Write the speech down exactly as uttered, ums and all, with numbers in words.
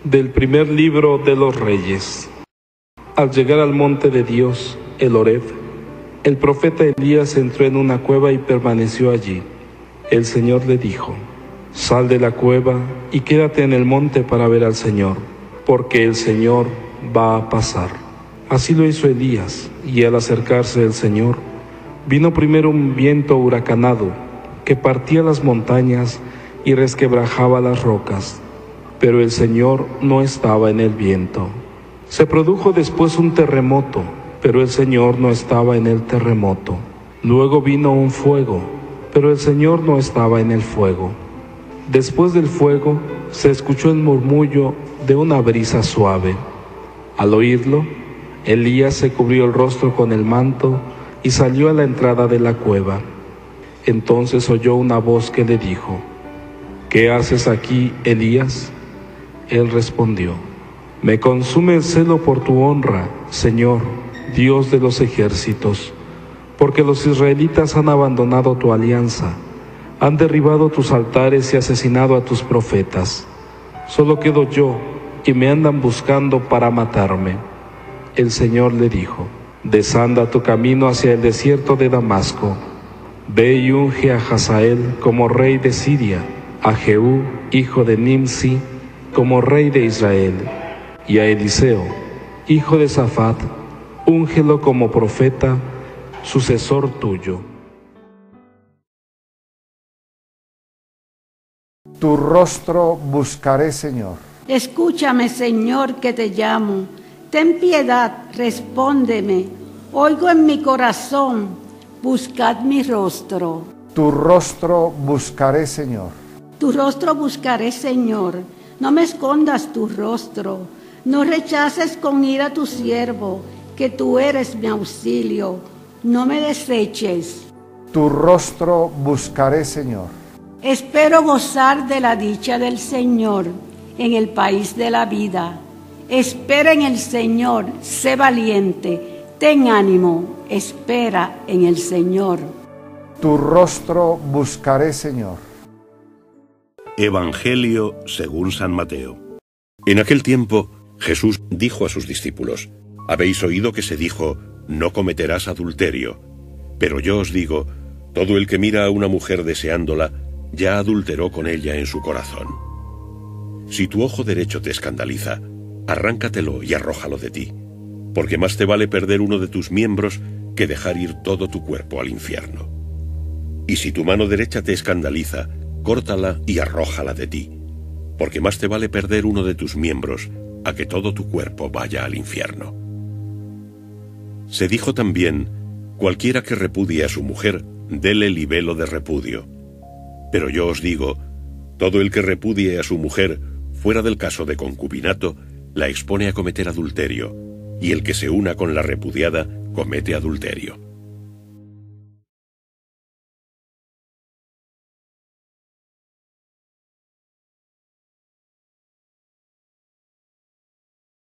Del primer libro de los Reyes. Al llegar al monte de Dios, el Horeb, el profeta Elías entró en una cueva y permaneció allí. El Señor le dijo: sal de la cueva y quédate en el monte para ver al Señor, porque el Señor va a pasar. Así lo hizo Elías, y al acercarse el Señor, vino primero un viento huracanado que partía las montañas y resquebrajaba las rocas. Pero el Señor no estaba en el viento. Se produjo después un terremoto, pero el Señor no estaba en el terremoto. Luego vino un fuego, pero el Señor no estaba en el fuego. Después del fuego se escuchó el murmullo de una brisa suave. Al oírlo, Elías se cubrió el rostro con el manto y salió a la entrada de la cueva. Entonces oyó una voz que le dijo: ¿qué haces aquí, Elías? Él respondió: me consume el celo por tu honra, Señor, Dios de los ejércitos, porque los israelitas han abandonado tu alianza, han derribado tus altares y asesinado a tus profetas. Solo quedo yo, y me andan buscando para matarme. El Señor le dijo: desanda tu camino hacia el desierto de Damasco. Ve y unge a Hazael como rey de Siria, a Jehú, hijo de Nimsi, como rey de Israel, y a Eliseo, hijo de Safat, úngelo como profeta, sucesor tuyo. Tu rostro buscaré, Señor. Escúchame, Señor, que te llamo. Ten piedad, respóndeme. Oigo en mi corazón, buscad mi rostro. Tu rostro buscaré, Señor. Tu rostro buscaré, Señor. No me escondas tu rostro. No rechaces con ira a tu siervo, que tú eres mi auxilio. No me deseches. Tu rostro buscaré, Señor. Espero gozar de la dicha del Señor en el país de la vida. Espera en el Señor, sé valiente, ten ánimo, espera en el Señor. Tu rostro buscaré, Señor. Evangelio según San Mateo. En aquel tiempo, Jesús dijo a sus discípulos: habéis oído que se dijo, no cometerás adulterio. Pero yo os digo, todo el que mira a una mujer deseándola, ya adulteró con ella en su corazón. Si tu ojo derecho te escandaliza, arráncatelo y arrójalo de ti, porque más te vale perder uno de tus miembros que dejar ir todo tu cuerpo al infierno. Y si tu mano derecha te escandaliza, córtala y arrójala de ti, porque más te vale perder uno de tus miembros a que todo tu cuerpo vaya al infierno. Se dijo también: cualquiera que repudie a su mujer, dele libelo de repudio. Pero yo os digo, todo el que repudie a su mujer, fuera del caso de concubinato, la expone a cometer adulterio, y el que se una con la repudiada, comete adulterio.